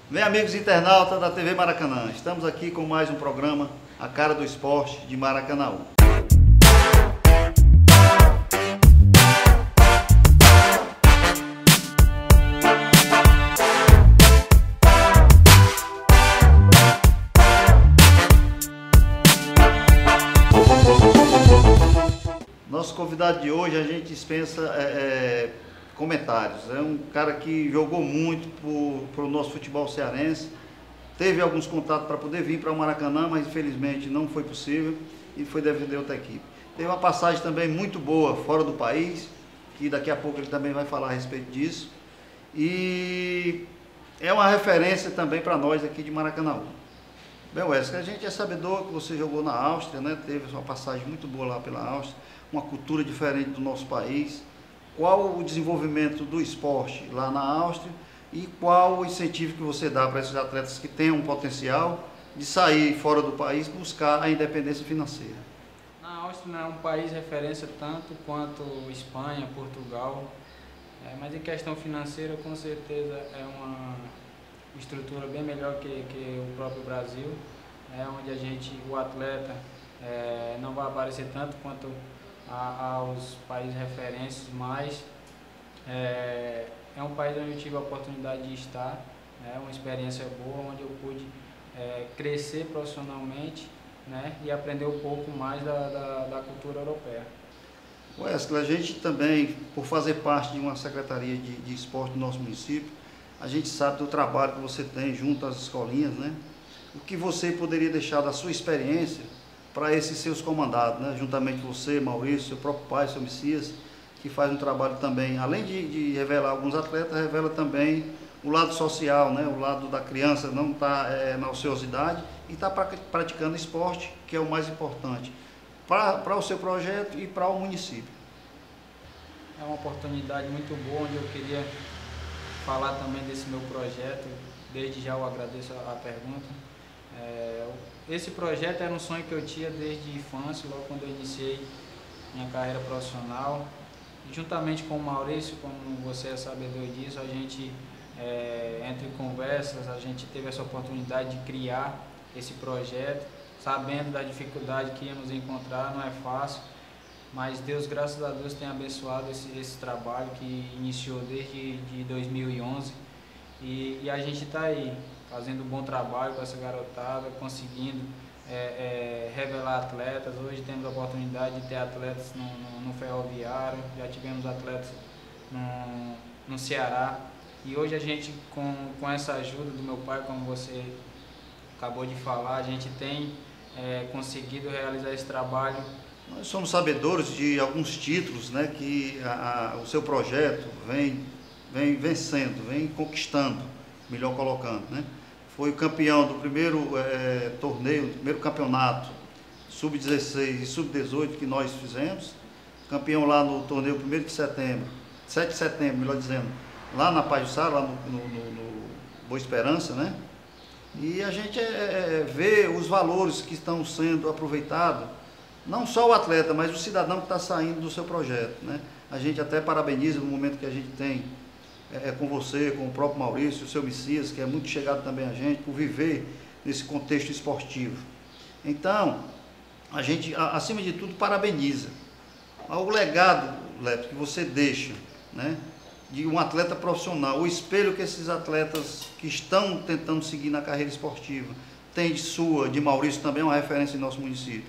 Bem, amigos internautas da TV Maracanã, estamos aqui com mais um programa, A Cara do Esporte de Maracanã. Nosso convidado de hoje, a gente dispensa comentários. É um cara que jogou muito para o nosso futebol cearense, teve alguns contatos para poder vir para o Maracanã, mas infelizmente não foi possível e foi defender outra equipe. Teve uma passagem também muito boa fora do país, que daqui a pouco ele também vai falar a respeito disso. E é uma referência também para nós aqui de Maracanã. Bem, Wesley, a gente é sabedor que você jogou na Áustria, né? Teve uma passagem muito boa lá pela Áustria, uma cultura diferente do nosso país. Qual o desenvolvimento do esporte lá na Áustria e qual o incentivo que você dá para esses atletas que têm um potencial de sair fora do país buscar a independência financeira? Na Áustria não é um país referência tanto quanto Espanha, Portugal, mas em questão financeira com certeza é uma estrutura bem melhor que o próprio Brasil, onde o atleta não vai aparecer tanto quanto aos países referências, mas é um país onde eu tive a oportunidade de estar, uma experiência boa, onde eu pude crescer profissionalmente, e aprender um pouco mais da cultura europeia. Wesley, a gente também, por fazer parte de uma secretaria de esporte do nosso município, a gente sabe do trabalho que você tem junto às escolinhas, né? O que você poderia deixar da sua experiência para esses seus comandados, né? Juntamente com você, Maurício, seu próprio pai, seu Messias, que faz um trabalho também, além de revelar alguns atletas, revela também o lado social, né? O lado da criança não está na ociosidade e está praticando esporte, que é o mais importante para o seu projeto e para o município. É uma oportunidade muito boa, onde eu queria falar também desse meu projeto. Desde já eu agradeço a pergunta. Esse projeto era um sonho que eu tinha desde a infância, logo quando eu iniciei minha carreira profissional. E juntamente com o Maurício, como você é sabedor disso, a gente, entre conversas, a gente teve essa oportunidade de criar esse projeto, sabendo da dificuldade que íamos encontrar. Não é fácil, mas Deus, graças a Deus, tem abençoado esse trabalho que iniciou desde 2011 e a gente está aí fazendo um bom trabalho com essa garotada, conseguindo revelar atletas. Hoje temos a oportunidade de ter atletas no Ferroviário, já tivemos atletas no Ceará, e hoje a gente, com essa ajuda do meu pai, como você acabou de falar, a gente tem conseguido realizar esse trabalho. Nós somos sabedores de alguns títulos, né, que o seu projeto vem vencendo, vem conquistando, melhor colocando, né? Foi o campeão do primeiro torneio, do primeiro campeonato sub-16 e sub-18 que nós fizemos, campeão lá no torneio 1º de setembro, 7 de setembro, melhor dizendo, lá na Pajuçara, lá no Boa Esperança, né? E a gente vê os valores que estão sendo aproveitados, não só o atleta, mas o cidadão que está saindo do seu projeto, né? A gente até parabeniza no momento que a gente tem com você, com o próprio Maurício, o seu Messias, que é muito chegado também a gente, por viver nesse contexto esportivo. Então, a gente, acima de tudo, parabeniza o legado, Leto, que você deixa, né, de um atleta profissional, o espelho que esses atletas que estão tentando seguir na carreira esportiva têm de Maurício também, uma referência em nosso município.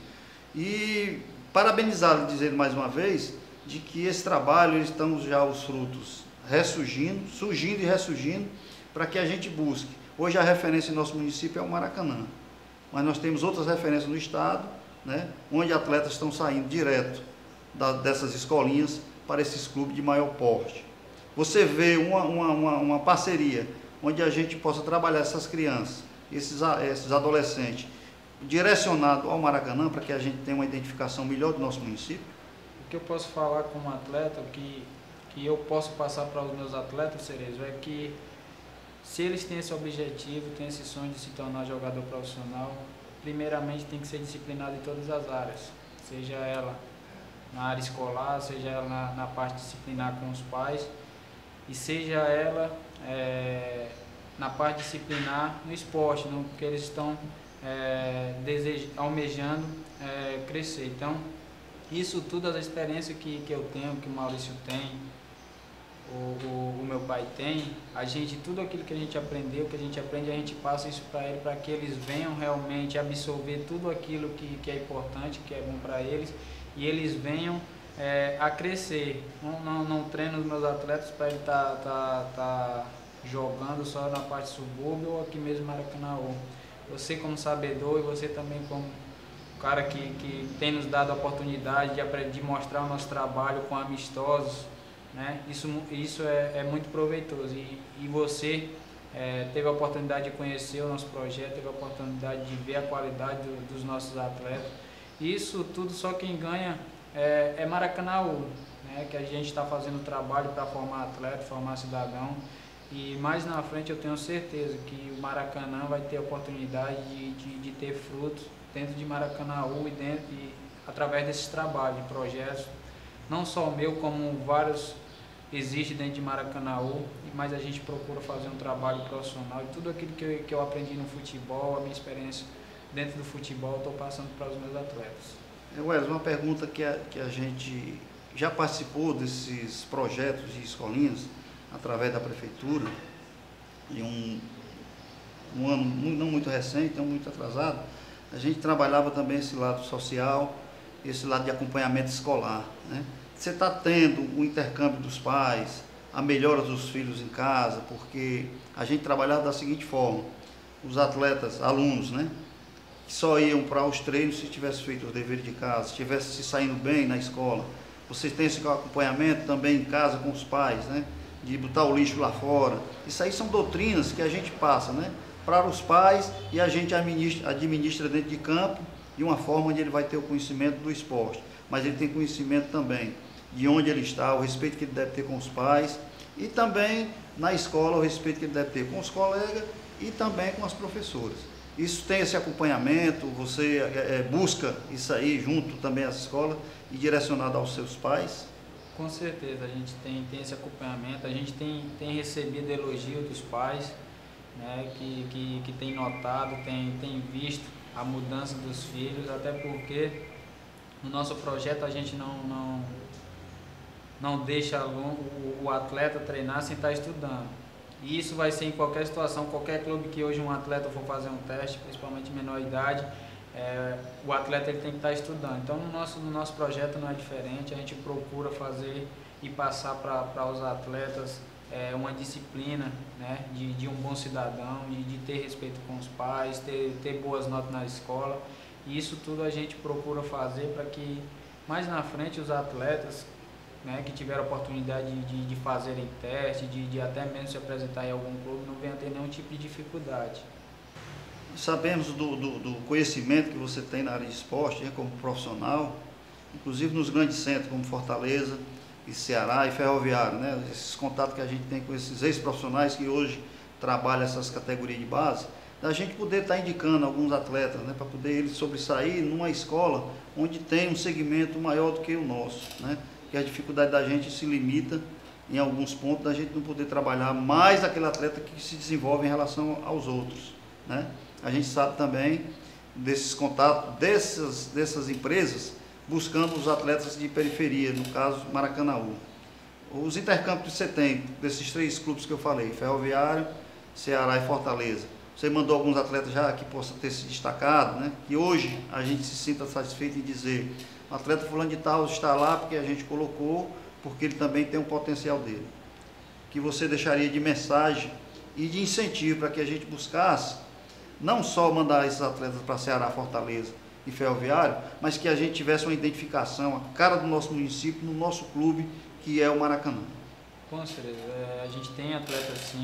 E parabenizá-lo, dizer mais uma vez, de que esse trabalho, estamos já os frutos surgindo e ressurgindo, para que a gente busque. Hoje a referência em nosso município é o Maracanã, mas nós temos outras referências no estado, né, onde atletas estão saindo direto dessas escolinhas para esses clubes de maior porte. Você vê uma parceria onde a gente possa trabalhar essas crianças, esses adolescentes, direcionado ao Maracanã, para que a gente tenha uma identificação melhor do nosso município? O que eu posso falar como atleta, que eu posso passar para os meus atletas, Cerezo, é que se eles têm esse objetivo, têm esse sonho de se tornar jogador profissional, primeiramente tem que ser disciplinado em todas as áreas, seja ela na área escolar, seja ela na parte disciplinar com os pais, e seja ela na parte disciplinar no esporte, porque eles estão almejando crescer. Então, isso tudo, as experiências que eu tenho, que o Maurício tem, o meu pai tem, tudo aquilo que a gente aprendeu, que a gente aprende, a gente passa isso para ele, para que eles venham realmente absorver tudo aquilo que é importante, que é bom para eles, e eles venham a crescer. Não treino os meus atletas para ele tá jogando só na parte subúrbia ou aqui mesmo em Maracanaú. Você como sabedor e você também como cara que tem nos dado a oportunidade de mostrar o nosso trabalho com amistosos, né? Isso é muito proveitoso, e você teve a oportunidade de conhecer o nosso projeto, teve a oportunidade de ver a qualidade dos nossos atletas. Isso tudo só quem ganha é Maracanaú, né? Que a gente está fazendo trabalho para formar atleta, formar cidadão, e mais na frente eu tenho certeza que o Maracanã vai ter a oportunidade de ter frutos dentro de Maracanaú e através desses trabalhos, de projetos, não só o meu, como vários existem dentro de Maracanaú, mas a gente procura fazer um trabalho profissional, e tudo aquilo que eu aprendi no futebol, a minha experiência dentro do futebol, eu estou passando para os meus atletas. Welles, uma pergunta que a gente já participou desses projetos de escolinhas através da prefeitura, e um ano não muito recente, não muito atrasado, a gente trabalhava também esse lado social, esse lado de acompanhamento escolar, né? Você está tendo o intercâmbio dos pais, a melhora dos filhos em casa, porque a gente trabalhava da seguinte forma: os atletas, alunos, né, que só iam para os treinos se tivesse feito os deveres de casa, se tivesse se saindo bem na escola. Vocês têm esse acompanhamento também em casa com os pais, né, de botar o lixo lá fora. Isso aí são doutrinas que a gente passa, né, para os pais, e a gente administra dentro de campo, de uma forma onde ele vai ter o conhecimento do esporte, mas ele tem conhecimento também de onde ele está, o respeito que ele deve ter com os pais, e também na escola o respeito que ele deve ter com os colegas e também com as professoras. Isso tem esse acompanhamento, você busca isso aí junto também às escolas e direcionado aos seus pais? Com certeza, a gente tem esse acompanhamento, a gente tem recebido elogio dos pais, né, que tem notado, tem visto a mudança dos filhos, até porque no nosso projeto a gente não deixa o atleta treinar sem estar estudando. E isso vai ser em qualquer situação, qualquer clube que hoje um atleta for fazer um teste, principalmente menor idade, o atleta ele tem que estar estudando. Então no nosso projeto não é diferente, a gente procura fazer e passar para os atletas uma disciplina, né, de um bom cidadão, de ter respeito com os pais, ter boas notas na escola. E isso tudo a gente procura fazer para que mais na frente os atletas, né, que tiveram a oportunidade de fazerem teste, de até mesmo se apresentar em algum clube, não venham a ter nenhum tipo de dificuldade. Sabemos do conhecimento que você tem na área de esporte, né, como profissional, inclusive nos grandes centros como Fortaleza e Ceará e Ferroviário, né, esses contatos que a gente tem com esses ex-profissionais que hoje trabalham essas categorias de base, da gente poder estar indicando alguns atletas, né, para poder eles sobressair numa escola onde tem um segmento maior do que o nosso, né? Que a dificuldade da gente se limita em alguns pontos da gente não poder trabalhar mais aquele atleta que se desenvolve em relação aos outros, né? A gente sabe também desses contatos dessas empresas buscando os atletas de periferia, no caso Maracanaú. Os intercâmbios que você tem desses 3 clubes que eu falei, Ferroviário, Ceará e Fortaleza, você mandou alguns atletas já que possam ter se destacado, né? Que hoje a gente se sinta satisfeito em dizer: o atleta fulano de tal está lá porque a gente colocou, porque ele também tem um potencial dele. Que você deixaria de mensagem e de incentivo para que a gente buscasse, não só mandar esses atletas para Ceará, Fortaleza e Ferroviário, mas que a gente tivesse uma identificação, a cara do nosso município, no nosso clube, que é o Maracanã. Com certeza, a gente tem atletas sim.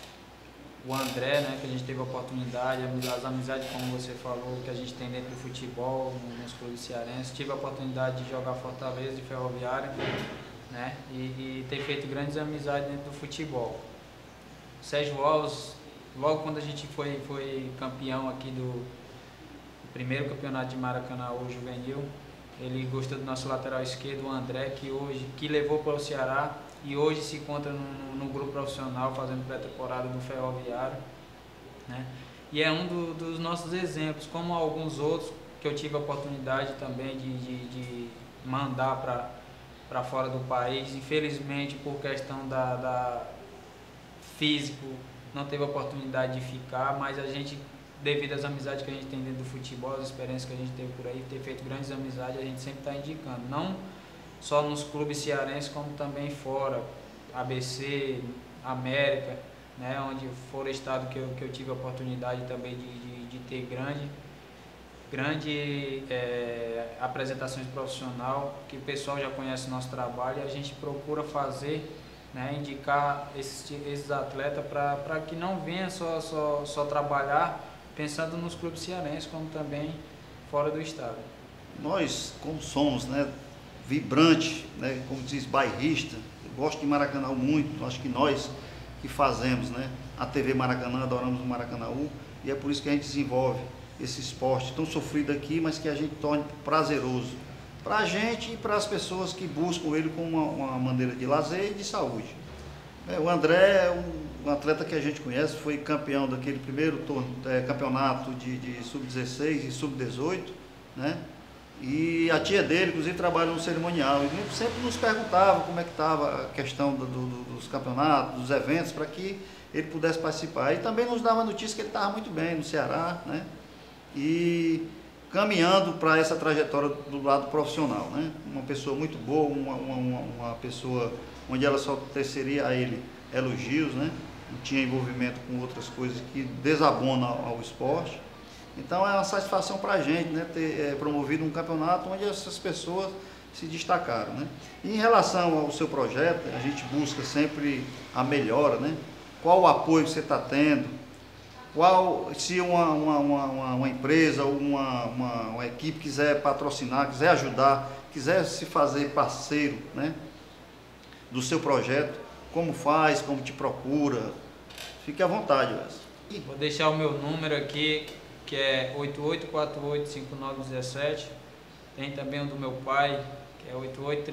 O André, né, que a gente teve a oportunidade, as amizades, como você falou, que a gente tem dentro do futebol, nos clubes cearenses. Tive a oportunidade de jogar Fortaleza e Ferroviária, né, e ter feito grandes amizades dentro do futebol. O Sérgio Alves, logo quando a gente foi campeão aqui do primeiro campeonato de Maracanaú juvenil, ele gostou do nosso lateral esquerdo, o André, que levou para o Ceará e hoje se encontra no grupo profissional fazendo pré-temporada do Ferroviário, né? E é um dos nossos exemplos, como alguns outros que eu tive a oportunidade também de mandar para fora do país. Infelizmente, por questão da físico, não teve a oportunidade de ficar, mas a gente, devido às amizades que a gente tem dentro do futebol, as experiências que a gente teve por aí, ter feito grandes amizades, a gente sempre está indicando, não só nos clubes cearenses, como também fora, ABC, América, né, onde for o estado que eu tive a oportunidade também de ter grande apresentações profissional, que o pessoal já conhece o nosso trabalho, e a gente procura fazer, né, indicar esses atletas para que não venha só trabalhar pensando nos clubes cearenses, como também fora do estado. Nós, como somos, né, vibrante, né, como diz, bairrista, eu gosto de Maracanã muito, acho que nós que fazemos, né, a TV Maracanã, adoramos o Maracanaú, e é por isso que a gente desenvolve esse esporte tão sofrido aqui, mas que a gente torne prazeroso para a gente e para as pessoas que buscam ele como uma maneira de lazer e de saúde. O André é um atleta que a gente conhece, foi campeão daquele primeiro campeonato de sub-16 e sub-18, né? E a tia dele, inclusive, trabalha no cerimonial, e sempre nos perguntava como é que estava a questão dos campeonatos, dos eventos, para que ele pudesse participar. E também nos dava notícia que ele estava muito bem no Ceará, né? E caminhando para essa trajetória do lado profissional, né? Uma pessoa muito boa, uma pessoa onde ela só teceria a ele elogios, né? Não tinha envolvimento com outras coisas que desabonam ao esporte. Então é uma satisfação para a gente, né, ter promovido um campeonato onde essas pessoas se destacaram, né? E em relação ao seu projeto, a gente busca sempre a melhora, né? Qual o apoio que você está tendo? Se uma empresa ou uma equipe quiser patrocinar, quiser ajudar, quiser se fazer parceiro, né, do seu projeto, como faz, como te procura? Fique à vontade, Wes. Vou deixar o meu número aqui, que é 88485917. Tem também o do meu pai, que é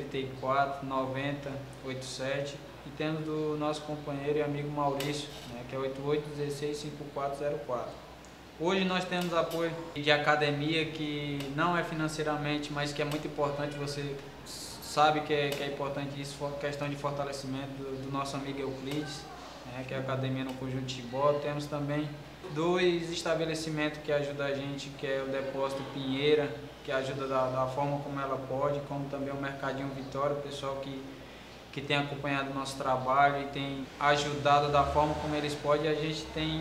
88349087. E temos do nosso companheiro e amigo Maurício, né, que é 88165404. Hoje nós temos apoio de academia, que não é financeiramente, mas que é muito importante. Você sabe que é importante isso, questão de fortalecimento do nosso amigo Euclides, né, que é a academia no Conjunto Tibó. Temos também 2 estabelecimentos que ajudam a gente, que é o Depósito Pinheira, que ajuda da forma como ela pode, como também o Mercadinho Vitória, o pessoal que tem acompanhado o nosso trabalho e tem ajudado da forma como eles podem. A gente tem,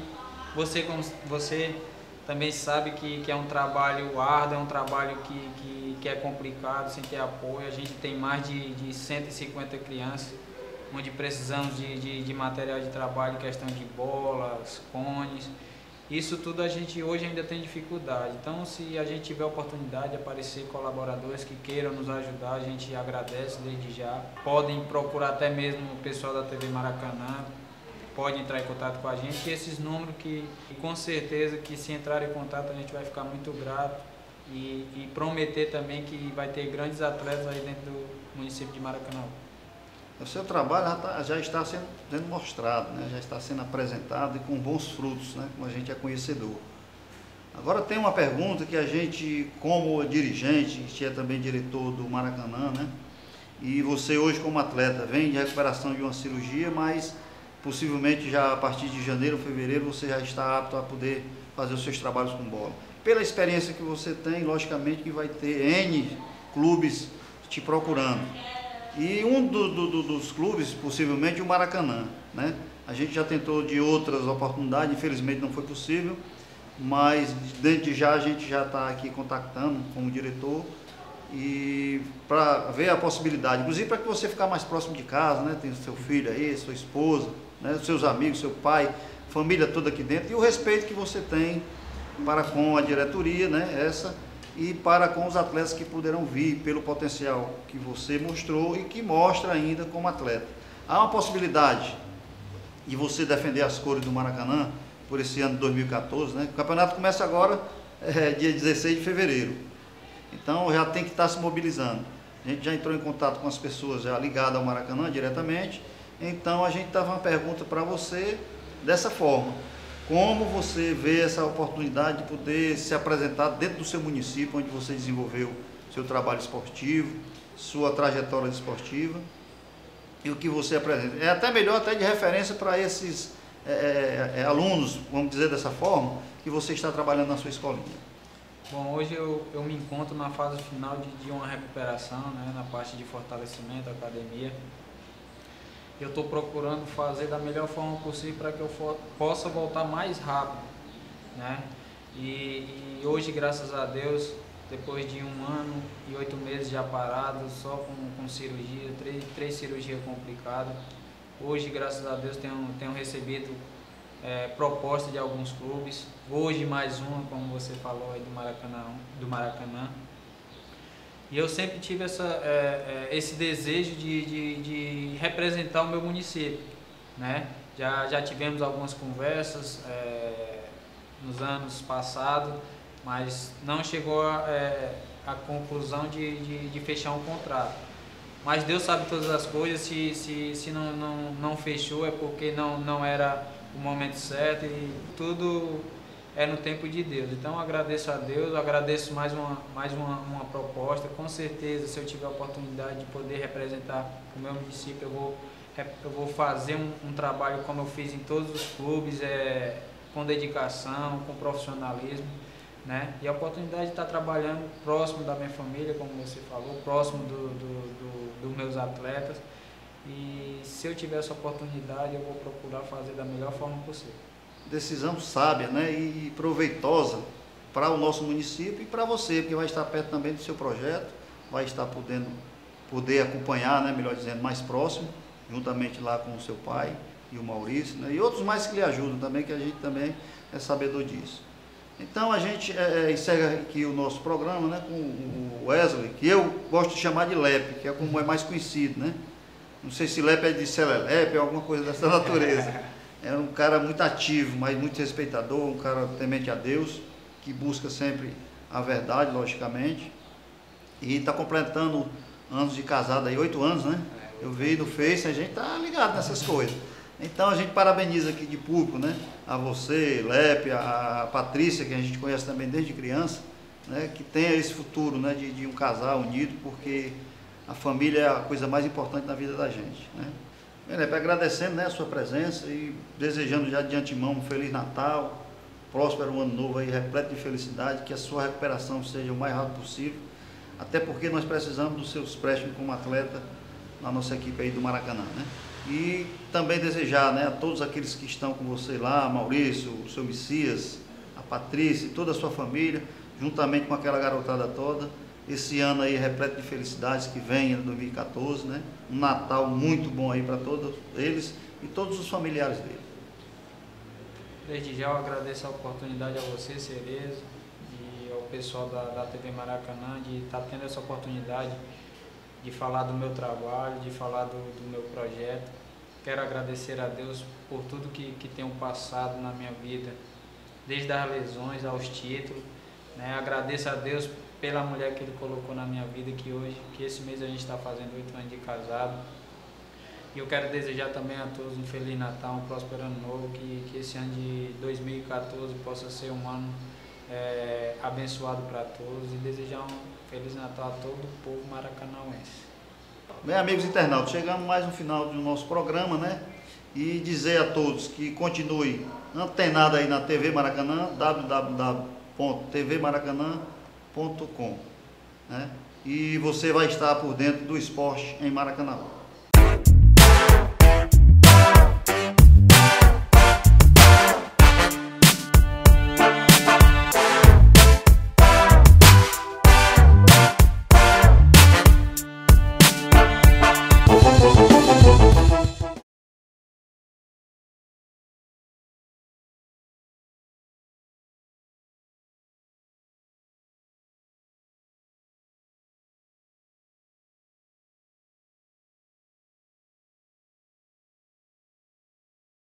você também sabe que é um trabalho árduo, é um trabalho que é complicado, sem ter apoio. A gente tem mais de 150 crianças, onde precisamos de material de trabalho, questão de bolas, cones. Isso tudo a gente hoje ainda tem dificuldade. Então, se a gente tiver a oportunidade de aparecer colaboradores que queiram nos ajudar, a gente agradece desde já. Podem procurar até mesmo o pessoal da TV Maracanã, pode entrar em contato com a gente. E esses números que com certeza que se entrar em contato a gente vai ficar muito grato, e prometer também que vai ter grandes atletas aí dentro do município de Maracanã. O seu trabalho já está sendo mostrado, né? Já está sendo apresentado e com bons frutos, né? Como a gente é conhecedor. Agora tem uma pergunta que a gente, como dirigente, que é também diretor do Maracanã, né? E você hoje como atleta vem de recuperação de uma cirurgia, mas possivelmente já a partir de janeiro ou fevereiro você já está apto a poder fazer os seus trabalhos com bola. Pela experiência que você tem, logicamente que vai ter N clubes te procurando. E um dos clubes, possivelmente, o Maracanã, né? A gente já tentou de outras oportunidades, infelizmente não foi possível, mas desde já a gente já está aqui contactando como diretor e para ver a possibilidade, inclusive para que você ficar mais próximo de casa, né? Tem seu filho aí, sua esposa, né? Seus amigos, seu pai, família toda aqui dentro, e o respeito que você tem para com a diretoria, né? E para com os atletas que poderão vir pelo potencial que você mostrou e que mostra ainda como atleta. Há uma possibilidade de você defender as cores do Maracanã por esse ano de 2014, né? O campeonato começa agora, dia 16 de fevereiro. Então já tem que estar se mobilizando. A gente já entrou em contato com as pessoas já ligadas ao Maracanã diretamente. Então a gente estava uma pergunta para você dessa forma. Como você vê essa oportunidade de poder se apresentar dentro do seu município, onde você desenvolveu seu trabalho esportivo, sua trajetória esportiva, e o que você apresenta? É até melhor, até de referência para esses alunos, vamos dizer dessa forma, que você está trabalhando na sua escolinha. Bom, hoje eu me encontro na fase final de uma recuperação, né, na parte de fortalecimento, academia. Eu estou procurando fazer da melhor forma possível para que eu possa voltar mais rápido, né? E hoje, graças a Deus, depois de 1 ano e 8 meses já parado, só com cirurgia, três cirurgias complicadas, hoje, graças a Deus, tenho recebido proposta de alguns clubes. Hoje mais uma, como você falou aí do Maracanã. E eu sempre tive esse desejo de representar o meu município, né? Já tivemos algumas conversas nos anos passados, mas não chegou a conclusão de fechar um contrato. Mas Deus sabe todas as coisas, se não fechou é porque não era o momento certo, e tudo é no tempo de Deus. Então agradeço a Deus, agradeço mais uma proposta. Com certeza, se eu tiver a oportunidade de poder representar o meu município, eu vou fazer um trabalho como eu fiz em todos os clubes, com dedicação, com profissionalismo, né? E a oportunidade de estar trabalhando próximo da minha família, como você falou, próximo dos meus atletas. E se eu tiver essa oportunidade, eu vou procurar fazer da melhor forma possível. Decisão sábia, né, e proveitosa para o nosso município e para você, porque vai estar perto também do seu projeto, vai estar poder acompanhar, né, melhor dizendo, mais próximo, juntamente lá com o seu pai e o Maurício, né, e outros mais que lhe ajudam também, que a gente também é sabedor disso. Então a gente encerra aqui o nosso programa, né, com o Wesley, que eu gosto de chamar de Lepe, que é como é mais conhecido, né? Não sei se Lepe é de Celelepe, alguma coisa dessa natureza. Era um cara muito ativo, mas muito respeitador, um cara temente a Deus, que busca sempre a verdade, logicamente. E está completando anos de casado aí, 8 anos, né? Eu vi no Face, a gente tá ligado nessas coisas. Então a gente parabeniza aqui de público, né? A você, Lepe, a Patrícia, que a gente conhece também desde criança, né? Que tenha esse futuro, né? De um casal unido, porque a família é a coisa mais importante na vida da gente, né? Bem, Lepe, agradecendo, né, a sua presença e desejando já de antemão um Feliz Natal, próspero ano novo aí, repleto de felicidade, que a sua recuperação seja o mais rápido possível, até porque nós precisamos dos seus préstimos como atleta na nossa equipe aí do Maracanã, né? E também desejar, né, a todos aqueles que estão com você lá, Maurício, o seu Messias, a Patrícia e toda a sua família, juntamente com aquela garotada toda, esse ano aí repleto de felicidades que vem em 2014, né? Um Natal muito bom aí para todos eles e todos os familiares dele. Desde já eu agradeço a oportunidade a você, Cerezo, e ao pessoal da TV Maracanã, de estar tendo essa oportunidade de falar do meu trabalho, de falar do meu projeto. Quero agradecer a Deus por tudo que tenho passado na minha vida, desde as lesões aos títulos, né? Agradeço a Deus pela mulher que Ele colocou na minha vida, que esse mês a gente está fazendo 8 anos de casado. E eu quero desejar também a todos um Feliz Natal, um próspero ano novo, que esse ano de 2014 possa ser um ano abençoado para todos, e desejar um Feliz Natal a todo o povo maracanauense. Bem, amigos internautas, chegamos mais no final do nosso programa, né? E dizer a todos que continue antenado aí na TV Maracanã, www.tvmaracanã.com, né? E você vai estar por dentro do esporte em Maracanã.